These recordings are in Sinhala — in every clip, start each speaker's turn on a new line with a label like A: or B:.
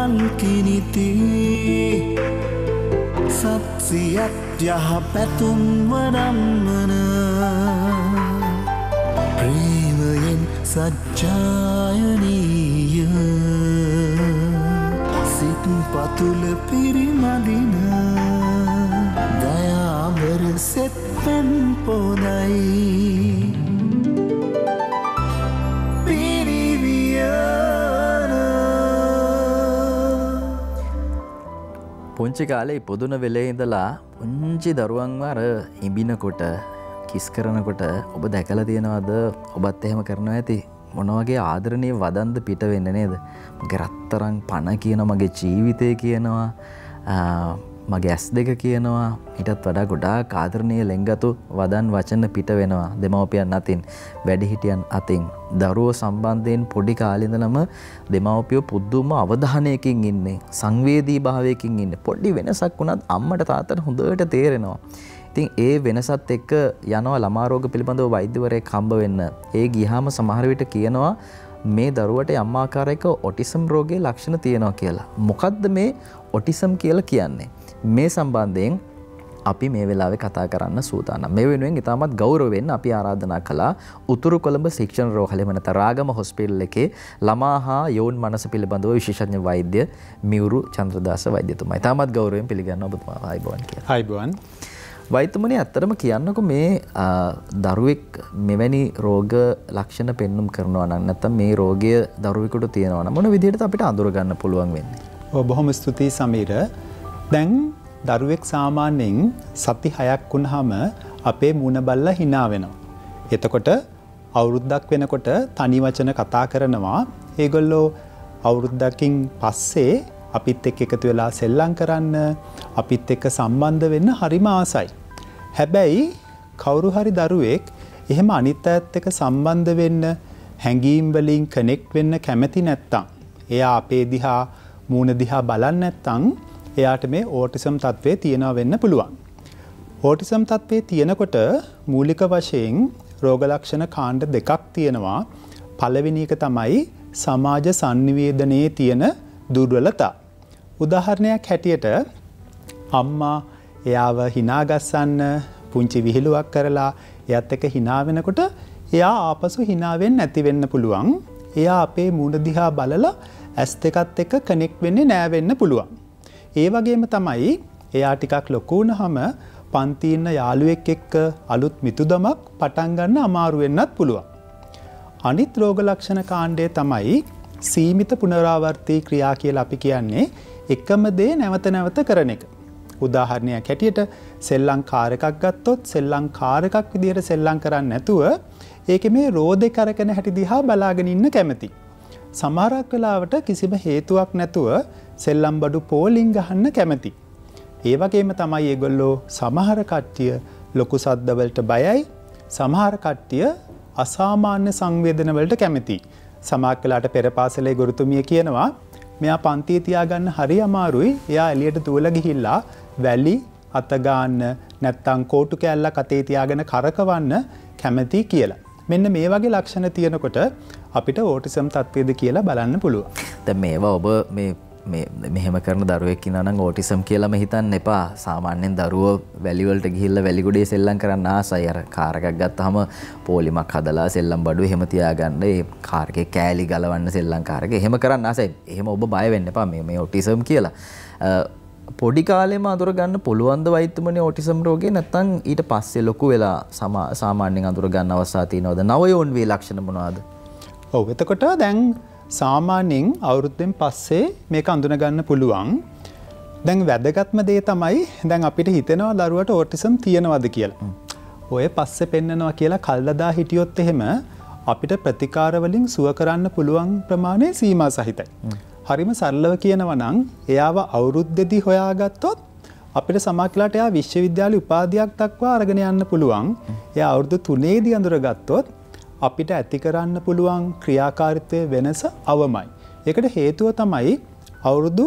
A: මල් කිනිති සත්සියත් යහ පැතුම් වඩම්මන ප්‍රේමයෙන් සච්ඡායනීය සිත් පතුල පිරිමදින දයාබර සෙත් පෙන් පොදයි
B: පුංචි කාලේ පොදුන වෙලේ ඉඳලා පුංචි දරුවන්ව අර ඉඹිනකොට කිස් කරනකොට ඔබ දැකලා තියෙනවද? ඔබත් එහෙම කරනවා ඇති. මොන වගේ ආදරණීය වදන්ද පිට වෙන්නේ නේද? මගේ රත්තරන් පණ කියනවා, මගේ ජීවිතය කියනවා, මගේ ඇස් දෙක කියනවා. ඊටත් වඩා ගොඩාක් ආදරණීය ලෙන්ගතු වදන් වචන පිට වෙනවා දෙමව්පියන් අතින්, වැඩිහිටියන් අතින්. දරුවෝ සම්බන්ධයෙන් පොඩි කාලේ ඉඳලම දෙමව්පියෝ පුදුම අවධානයකින් ඉන්නේ, සංවේදී භාවයකින් ඉන්නේ. පොඩි වෙනසක් වුණත් අම්මට තාත්තට හොඳට තේරෙනවා. ඉතින් ඒ වෙනසත් එක්ක යනවා ළමා රෝග පිළිබඳව වෛද්‍යවරයෙක් හම්බ වෙන්න. ඒ ගියාම සමහර විට කියනවා මේ දරුවට යම් ආකාරයක ඔටිසම් රෝගයේ ලක්ෂණ තියෙනවා කියලා. මොකද්ද මේ ඔටිසම් කියලා කියන්නේ? මේ සම්බන්ධයෙන් අපි මේ වෙලාවේ කතා කරන්න සූදානම්. මේ වෙනුවෙන් ඉතාමත් ගෞරවයෙන් අපි ආරාධනා කළා උතුරු කොළඹ ශික්ෂණ රෝහලේ වෙනත රාගම හොස්පිටල් එකේ ළමා හා යෝන් මනස පිළිබඳව විශේෂඥ වෛද්‍ය මියුරු චන්ද්‍රදාස වෛද්‍යතුමා. ඉතාමත් ගෞරවයෙන් පිළිගන්න ඔබතුමා ආයිබෝන් කියලා.
C: ආයිබෝන්.
B: වෛද්‍යතුමනි, ඇත්තටම කියන්නකො මේ දරුවෙක් මෙවැනි රෝග ලක්ෂණ පෙන්눔 කරනවා නම් නැත්නම් මේ රෝගය දරුවෙකුට තියෙනවා නම් මොන විදිහටද අපිට අඳුර ගන්න පුළුවන් වෙන්නේ?
C: බොහොම ස්තුතියි සමීර. දැන් දරුවෙක් සාමාන්‍යයෙන් සති 6ක් වුණාම අපේ මූණ බල්ලා hina වෙනවා. එතකොට අවුරුද්දක් වෙනකොට තනි වචන කතා කරනවා. ඒගොල්ලෝ අවුරුද්දකින් පස්සේ අපිත් එක්ක එකතු වෙලා සෙල්ලම් කරන්න, අපිත් එක්ක සම්බන්ධ වෙන්න හරිම ආසයි. හැබැයි කවුරු හරි දරුවෙක් එහෙම අනිත් අයත් එක්ක සම්බන්ධ වෙන්න, හැඟීම් වලින් කනෙක්ට් වෙන්න කැමති නැත්තම්, එයා අපේ දිහා මූණ දිහා බලන්නේ නැත්තම් එයාට මේ ඕටිසම් තත්ත්වයේ තියෙනවා වෙන්න පුළුවන්. ඕටිසම් තත්ත්වයේ තියෙනකොට මූලික වශයෙන් රෝග ලක්ෂණ කාණ්ඩ දෙකක් තියෙනවා. පළවෙනි එක තමයි සමාජ sannivedanයේ තියෙන දුර්වලතා. උදාහරණයක් හැටියට අම්මා එයාව hina ගස්සන්න පුංචි විහිළුවක් කරලා එයාත් එක්ක hina වෙනකොට එයා ආපසු hina වෙන්නේ නැති වෙන්න පුළුවන්. එයා අපේ මූණ දිහා බලලා ඇස් දෙකත් එක්ක කනෙක්ට් වෙන්නේ නැහැ වෙන්න පුළුවන්. ඒ වගේම තමයි එයා ටිකක් ලොකු වුණාම පන්ති ඉන්න යාළුවෙක් එක්ක අලුත් මිතුදමක් පටන් ගන්න අමාරු වෙන්නත් පුළුවන්. අනිත් රෝග ලක්ෂණ කාණ්ඩය තමයි සීමිත පුනරාවර්තී ක්‍රියා කියලා අපි කියන්නේ එකම දේ නැවත නැවත කරන එක. උදාහරණයක් හැටියට සෙල්ලම් කාර් එකක් ගත්තොත් සෙල්ලම් කාර් එකක් විදියට සෙල්ලම් කරන්නේ නැතුව ඒකේ මේ රෝදේ කරකන හැටි දිහා බලාගෙන ඉන්න කැමති. සමහරක් වෙලාවට කිසිම හේතුවක් නැතුව සෙල්ලම් බඩු පෝලිං ගහන්න කැමති. ඒ වගේම තමයි ඒගොල්ලෝ සමහර කට්ටිය ලොකු සද්ද වලට බයයි, සමහර කට්ටිය අසාමාන්‍ය සංවේදන වලට කැමති. සමහරක් වෙලාවට පෙර පාසලේ ගුරුතුමිය කියනවා මෙයා පන්තියේ තියාගන්න හරි අමාරුයි, එයා එළියට දුවලා ගිහිල්ලා වැලි අත ගන්න නැත්තම් කෝටු කෑල්ලක් අතේ තියාගෙන කරකවන්න කැමති කියලා. මෙන්න මේ වගේ ලක්ෂණ තියෙනකොට අපිට ඕටිසම් තත්ත්වයේද කියලා බලන්න පුළුවන්.
B: දැන් මේවා ඔබ මෙහෙම කරන දරුවෙක් ඉන්නවා නම් ඕටිසම් කියලාම හිතන්න එපා. සාමාන්‍යයෙන් දරුවෝ වැලි වලට ගිහිල්ලා වැලි ගොඩේ සෙල්ලම් කරන්න ආසයි. අර කාර් එකක් ගත්තාම පොලිමක් හදලා සෙල්ලම් බඩුව එහෙම තියාගන්න, ඒ කාර් එකේ කෑලි ගලවන්න සෙල්ලම් කාර් එක එහෙම කරන්න ආසයි. එහෙම ඔබ බය වෙන්න එපා මේ ඕටිසම් කියලා. පොඩි කාලෙම අඳුර ගන්න පුළුවන් ද වෛද්‍යමනේ ඕටිසම් රෝගේ? නැත්නම් ඊට පස්සේ ලොකු වෙලා සාමාන්‍යයෙන් අඳුර ගන්න අවස්ථා තියෙනවද? නවයෝන් වේ ලක්ෂණ මොනවාද?
C: ඔව්, එතකොට දැන් සාමාන්‍යයෙන් අවුරුද්දෙන් පස්සේ මේක අඳුන ගන්න පුළුවන්. දැන් වැදගත්ම දේ තමයි දැන් අපිට හිතෙනවා දරුවට ඕටිසම් තියෙනවද කියලා. ඔය පස්සේ පෙන්නනවා කියලා කල්දදා හිටියොත් එහෙම අපිට ප්‍රතිකාර වලින් සුව කරන්න පුළුවන් ප්‍රමාණය සීමා සහිතයි. හරිම සරලව කියනවා නම් එයාව අවුරුද්දෙදි හොයාගත්තොත් අපිට සමහරවිට එයා විශ්වවිද්‍යාලේ උපාධියක් දක්වා අරගෙන යන්න පුළුවන්. එයා අවුරුදු 3ේදී අඳුරගත්තොත් අපිට ඇති කරන්න පුළුවන් ක්‍රියාකාරීත්වයේ වෙනස අවමයි. ඒකට හේතුව තමයි අවුරුදු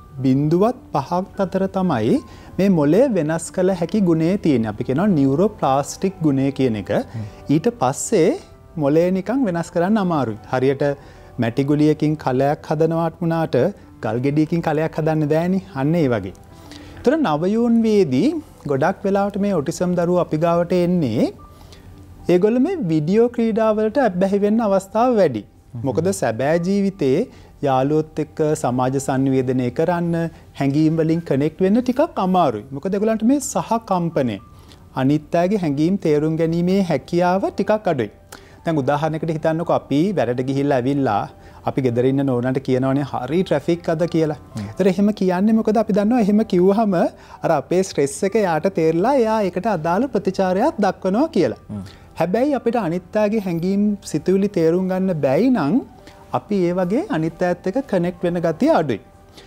C: 0.5ක් අතර තමයි මේ මොලේ වෙනස් කළ හැකි ගුණය තියෙන්නේ. අපි කියනවා නියුරෝප්ලාස්ටික් ගුණය කියන එක. ඊට පස්සේ මොලේ නිකන් වෙනස් කරන්න අමාරුයි. හරියට මැටි ගුලියකින් කලයක් හදනවාට වුණාට ගල් ගෙඩියකින් කලයක් හදන්න බෑනේ. අන්න ඒ වගේ. ඒතර නවයුන් වේදී ගොඩක් වෙලාවට මේ ඔටිසම් දරුවෝ අපි ගාවට එන්නේ ඒගොල්ලෝ මේ වීඩියෝ ක්‍රීඩාවලට අබ්බැහි වෙන්න අවස්ථාව වැඩි. මොකද සැබෑ ජීවිතේ යාළුවොත් එක්ක සමාජ සංවේදනය කරන්න හැඟීම් වලින් කනෙක්ට් වෙන්න ටිකක් අමාරුයි. මොකද ඒගොල්ලන්ට මේ සහකම්පනය අනිත් අයගේ හැඟීම් තේරුම් ගැනීමේ හැකියාව ටිකක් අඩුයි. දැන් උදාහරණයකට හිතන්නකෝ අපි වැඩට ගිහිල්ලා ඇවිල්ලා අපි ගෙදර ඉන්න නෝනාට කියනවනේ හරි ට්‍රැෆික් අද කියලා. ඒතර එහෙම කියන්නේ මොකද අපි දන්නවා එහෙම කිව්වහම අර අපේ ස්ට්‍රෙස් එක යාට තේරලා එයා ඒකට අදාළ ප්‍රතිචාරයක් දක්වනවා කියලා. හැබැයි අපිට අනිත් අයගේ හැඟීම් සිතුවිලි තේරුම් ගන්න බැයි නම් අපි ඒ වගේ අනිත් අයත් එක්ක කනෙක්ට් වෙන්න ගතිය අඩුයි.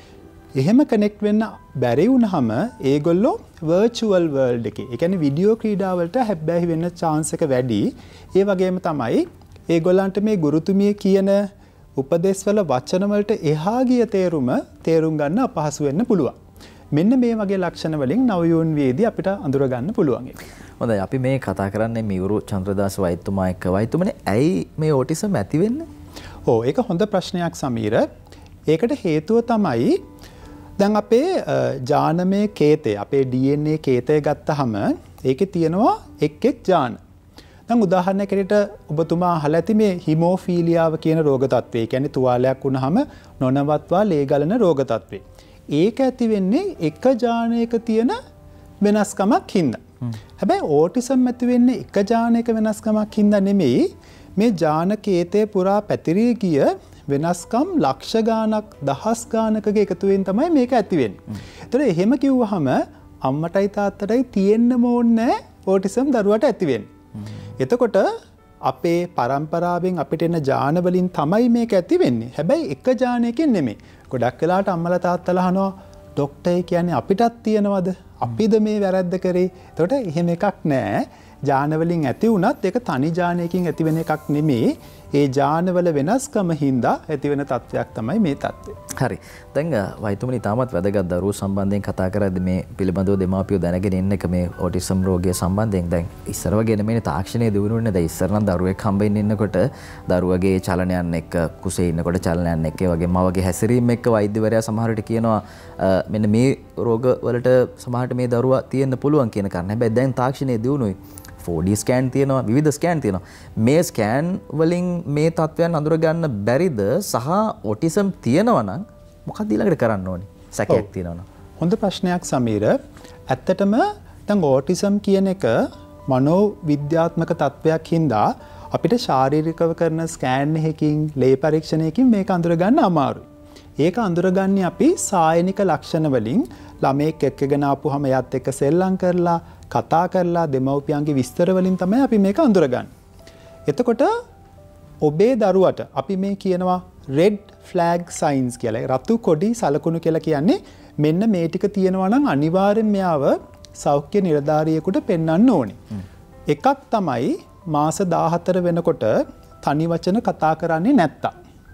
C: එහෙම කනෙක්ට් වෙන්න බැරි වුණාම ඒගොල්ලෝ virtual world එකේ, ඒ කියන්නේ වීඩියෝ ක්‍රීඩා වලට හැබැයි වෙන්න chance එක වැඩි. ඒ වගේම තමයි ඒගොල්ලන්ට මේ ගුරුතුමිය කියන උපදේශවල වචන වලට එහා ගිය තේරුම් ගන්න අපහසු වෙන්න පුළුවන්. මෙන්න මේ වගේ ලක්ෂණ වලින් නවයෝන් වේදී අපිට අඳුර ගන්න පුළුවන්.
B: හොඳයි අපි මේ කතා කරන්නේ මියුරු චන්ද්‍රදාස වෛද්‍යතුමා එක්ක. වෛද්‍යතුමනේ ඇයි මේ ඔටිසම් ඇති වෙන්නේ?
C: ඔව් ඒක හොඳ ප්‍රශ්නයක් සමීර. ඒකට හේතුව තමයි දැන් අපේ ජානමය කේතය, අපේ DNA කේතය ගත්තහම ඒකේ තියෙනවා එක් ජාන. දැන් උදාහරණයකට ඔබතුමා අහලා ඇති මේ හිමෝෆීලියාව කියන රෝග තත්ත්වය. ඒ කියන්නේ තුවාලයක් වුණාම නොනවත්වා ලේ ගලන රෝග තත්ත්වය. ඒක ඇති වෙන්නේ එක ජානයක තියෙන වෙනස්කමක් හින්දා. හැබැයි ඕටිසම් ඇති වෙන්නේ එක ජානයක වෙනස්කමක් හින්දා නෙමෙයි. මේ ජාන කේතය පුරා පැතිරී ගිය වෙනස්කම් ලක්ෂ ගාණක් දහස් ගාණකගේ එකතුවෙන් තමයි මේක ඇති වෙන්නේ. ඒතර එහෙම කිව්වහම අම්මටයි තාත්තටයි තියෙන්න ඕනේ ඕටිසම් දරුවට ඇති වෙන්නේ. එතකොට අපේ පරම්පරාවෙන් අපිට එන ජාන වලින් තමයි මේක ඇති වෙන්නේ. හැබැයි එක ජානයකින් නෙමෙයි. ගොඩක් වෙලාවට අම්මලා තාත්තලා අහනවා ડોක්ටර් කියන්නේ අපිටත් තියනවද? අපිද මේ වැරද්ද කරේ? එතකොට එහෙම එකක් නෑ. ජාන වලින් ඇති වුණත් ඒක තනි ජානයකින් ඇති වෙන එකක් නෙමෙයි. ඒ ජානවල වෙනස්කම හින්දා ඇති වෙන තත්වයක් තමයි මේ තත්ත්වය.
B: හරි. දැන් වෛද්‍යතුමනි තාමත් වැදගත් දරුවෝ සම්බන්ධයෙන් කතා කරද්දී මේ පිළිබඳව දෙමාපියෝ දැනගෙන ඉන්න එක මේ ඔටිසම් රෝගය සම්බන්ධයෙන් දැන් ඉස්සර වගේ නෙමෙයි තාක්ෂණයේ දියුණුවනේ. දැන් ඉස්සර නම් දරුවෙක් හම්බෙන්න ඉන්නකොට දරුවගේ චලනයන් එක්ක කුසේ ඉන්නකොට චලනයන් එක්ක ඒ වගේම මවගේ හැසිරීම එක්ක වෛද්‍යවරයා සමහර විට කියනවා මෙන්න මේ රෝග වලට සමහරට මේ දරුවා තියෙන්න පුළුවන් කියන කාරණා. හැබැයි දැන් තාක්ෂණයේ දියුණුවයි 4D ස්කෑන් තියෙනවා, විවිධ ස්කෑන් තියෙනවා. මේ ස්කෑන් වලින් මේ තත්ත්වයන් අඳුර ගන්න බැරිද? සහ ඔටිසම් තියෙනවා නම් මොකක්ද ඊළඟට කරන්න ඕනේ? සැකයක් තියෙනවා නම්.
C: හොඳ ප්‍රශ්නයක් සමීර. ඇත්තටම දැන් ඕටිසම් කියන එක මනෝ විද්‍යාත්මක තත්ත්වයක් හින්දා අපිට ශාරීරිකව කරන ස්කෑන් එකකින්, ලේ පරීක්ෂණයකින් මේක අඳුර ගන්න අමාරුයි. ඒක අඳුරගන්නේ අපි සායනික ලක්ෂණ වලින් ළමෙක් එක්කගෙන ආපුවම එයාත් එක්ක සෙල්ලම් කරලා කතා කරලා දෙමව්පියන්ගේ විස්තර වලින් තමයි අපි මේක අඳුරගන්නේ. එතකොට ඔබේ දරුවට අපි මේ කියනවා red flag signs කියලා. රතු කොඩි සලකුණු කියලා කියන්නේ මෙන්න මේ ටික තියෙනවා නම් අනිවාර්යෙන් මෙයාව සෞඛ්‍ය නිලධාරියෙකුට පෙන්වන්න ඕනේ. එකක් තමයි මාස 14 වෙනකොට තනි වචන කතා කරන්නේ නැත්තම්.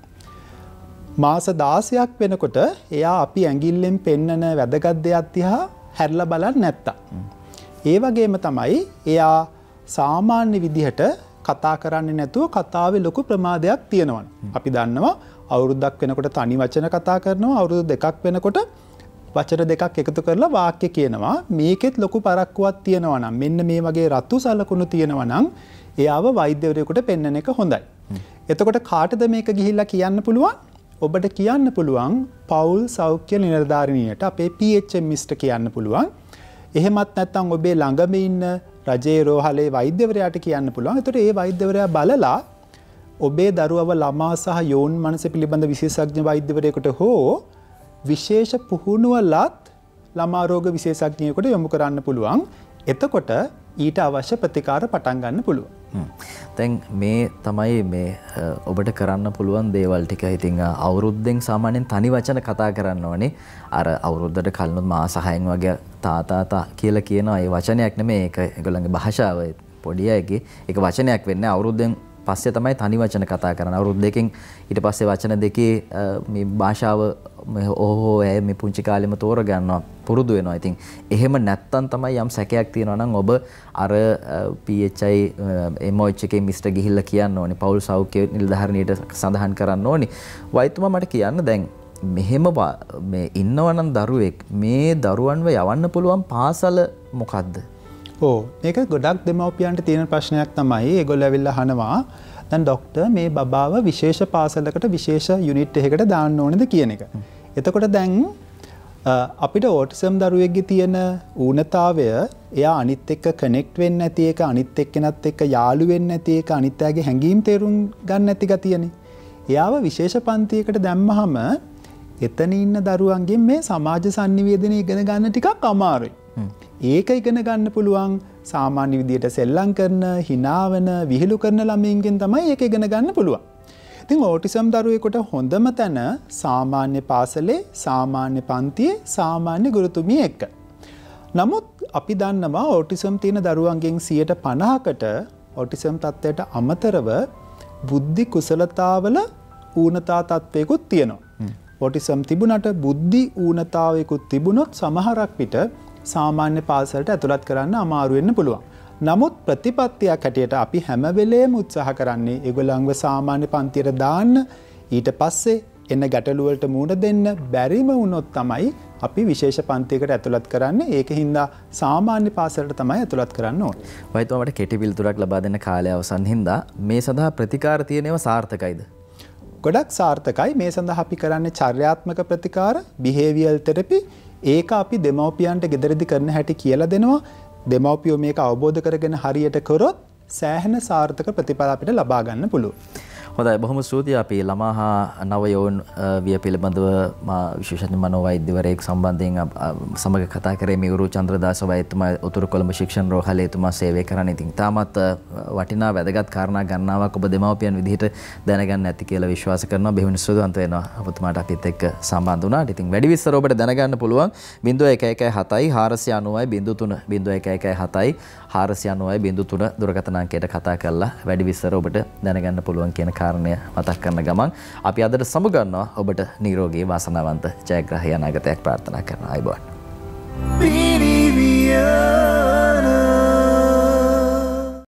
C: මාස 16ක් වෙනකොට එයා අපි ඇඟිල්ලෙන් පෙන්නන වැදගත් දෙයක් දිහා හැරලා බලන්නේ නැත්තම්. ඒ වගේම තමයි එයා සාමාන්‍ය විදිහට කතා කරන්නේ නැතුව කතාවේ ලොකු ප්‍රමාදයක් තියෙනවා. අපි දන්නවා අවුරුද්දක් වෙනකොට තනි වචන කතා කරනවා, අවුරුදු දෙකක් වෙනකොට වචන දෙකක් එකතු කරලා වාක්‍ය කියනවා. මේකෙත් ලොකු පරක්කුවක් තියෙනවා නම්, මෙන්න මේ වගේ රතු සලකුණු තියෙනවා නම් එයාව වෛද්‍යවරයෙකුට පෙන්වන එක හොඳයි. එතකොට කාටද මේක ගිහිල්ලා කියන්න පුළුවන්? ඔබට කියන්න පුළුවන් පවුල් සෞඛ්‍ය නිලධාරිනියට, අපේ PHMist කියන්න පුළුවන්. එහෙමත් නැත්නම් ඔබේ ළඟම ඉන්න රජයේ රෝහලේ වෛද්‍යවරයාට කියන්න පුළුවන්. ඒතකොට ඒ වෛද්‍යවරයා බලලා ඔබේ දරුවව ළමා සහ යෝන් මනස පිළිබඳ විශේෂඥ වෛද්‍යවරයෙකුට හෝ විශේෂ පුහුණුවලත් ළමා රෝග විශේෂඥයෙකුට යොමු කරන්න පුළුවන්. එතකොට ඊට අවශ්‍ය ප්‍රතිකාර පටන් ගන්න පුළුවන්.
B: දැන් මේ තමයි මේ ඔබට කරන්න පුළුවන් දේවල් ටික. ඉතින් අවුරුද්දෙන් සාමාන්‍යයෙන් තනි වචන කතා කරන්න ඕනේ. අර අවුරුද්දට කලින් මාස 6න් වගේ තාතා කියලා කියනවා. ඒ වචනයක් නෙමෙයි, ඒක ඒගොල්ලන්ගේ භාෂාව. පොඩි අයගේ ඒක වචනයක් වෙන්නේ. අවුරුද්දෙන් පස්සේ තමයි තනි වචන කතා කරන්නේ. අවුරුදු දෙකකින් ඊට පස්සේ වචන දෙකේ මේ භාෂාව ඔහො මේ පුංචි කාලෙම තෝරගන්නවා, පුරුදු වෙනවා. ඉතින් එහෙම නැත්තම් තමයි යම් සැකයක් තියෙනවා නම් ඔබ අර PHI MOH එකේ මිස්ටර් ගිහිල්ලා කියන්න ඕනේ. පෞල් සෞඛ්‍ය නිලධාරිනියට සඳහන් කරන්න ඕනේ. වෛද්‍යතුමා මට කියන්න දැන් මෙහෙම මේ ඉන්නවනම් දරුවෙක් මේ දරුවන්ව යවන්න පුළුවන් පාසල මොකක්ද?
C: මේක ගොඩක් දෙමව්පියන්ට තියෙන ප්‍රශ්නයක් තමයි. ඒගොල්ලෝ ඇවිල්ලා අහනවා දැන් ડોක්ටර් මේ බබාව විශේෂ පාසලකට විශේෂ යුනිට් එකකට දාන්න ඕනේද කියන එක. එතකොට දැන් අපිට ඕටිසම් දරුවෙක්ගේ තියෙන ඌනතාවය එයා අනිත් එක්ක කනෙක්ට් වෙන්නේ නැති එක, අනිත් එක්කෙනත් එක්ක යාළු වෙන්නේ නැති එක, අනිත් අයගේ හැඟීම් තේරුම් ගන්න නැති ගතියනේ. එයාව විශේෂ පන්තියකට දැම්මහම එතන ඉන්න දරුවන්ගෙන් මේ සමාජ sannivedana ඉගෙන ගන්න ටිකක් අමාරුයි. ඒක ඉගෙන ගන්න පුළුවන් සාමාන්‍ය විදියට සෙල්ලම් කරන, හිනාවන, විහිළු කරන ළමයින්ගෙන් තමයි ඒක ඉගෙන ගන්න පුළුවන්. ඉතින් ඕටිසම් දරුවෙකුට හොඳම තැන සාමාන්‍ය පාසලේ, සාමාන්‍ය පන්තියේ, සාමාන්‍ය ගුරුතුමිය එක්ක. නමුත් අපි දන්නවා ඕටිසම් තියෙන දරුවන්ගෙන් 50%කට ඕටිසම් තත්ත්වයට අමතරව බුද්ධි කුසලතාවල ඌනතා තත්ත්වයකුත් තියෙනවා. ඕටිසම් තිබුණට බුද්ධි ඌනතාවයකුත් තිබුණොත් සමහරක් විට සාමාන්‍ය පාසලට ඇතුළත් කරන්න අමාරු වෙන්න පුළුවන්. නමුත් ප්‍රතිපත්තියක් හැටියට අපි හැම වෙලේම උත්සාහ කරන්නේ ඒගොල්ලන්ව සාමාන්‍ය පන්තියට දාන්න, ඊට පස්සේ එන ගැටලු වලට මුහුණ දෙන්න බැරිම වුණොත් තමයි අපි විශේෂ පන්තියකට ඇතුළත් කරන්නේ. ඒකින්ද සාමාන්‍ය පාසලට තමයි ඇතුළත් කරන්න ඕනේ.
B: වෛද්‍යවරුන්ට කෙටි පිළිතුරක් ලබා දෙන්න කාලය අවසන් හින්දා මේ සඳහා ප්‍රතිකාර තියෙනව සාර්ථකයිද?
C: ගොඩක් සාර්ථකයි. මේ සඳහා අපි කරන්නේ චර්යාත්මක ප්‍රතිකාර, behavioral therapy. ඒක අපි දෙමව්පියන්ට ගෙදරදී කරන හැටි කියලා දෙනවා. දෙමව්පියෝ මේක අවබෝධ කරගෙන හරියට කරොත් සෑහෙන සාර්ථක ප්‍රතිඵල අපිට ලබා ගන්න පුළුවන්.
B: හොඳයි, බොහොම ස්තුතියි. අපි ළමා හා නවයෝන් විය පිළිබඳව විශේෂඥ මනෝවෛද්‍යවරයෙක් සම්බන්ධයෙන් සමග කතා කරේ මියුරු චන්ද්‍රදාස වෛද්‍යතුමා උතුරු කොළඹ ශික්ෂණ රෝහලේතුමා සේවය කරන. ඉතින් තාමත් වටිනා වැදගත් කාරණා ගණනාවක් ඔබ දෙමව්පියන් විදිහට දැනගන්න ඇති කියලා විශ්වාස කරනවා. බෙහෙවින් ස්තුතිවන්ත වෙනවා ඔබතුමාට අපිත් එක්ක සම්බන්ධ වුණාට. ඉතින් වැඩි විස්තර ඔබට දැනගන්න පුළුවන් 0117 490 0117 490 දුරකථන අංකයට කතා කරලා වැඩි විස්තර ඔබට දැනගන්න පුළුවන් කියන කාරණය මතක් කරන ගමන් අපි අදට සමුගන්නවා. ඔබට නිරෝගී වාසනාවන්ත ජයග්‍රාහී අනාගතයක් ප්‍රාර්ථනා කරනවා. අයබෝවන්.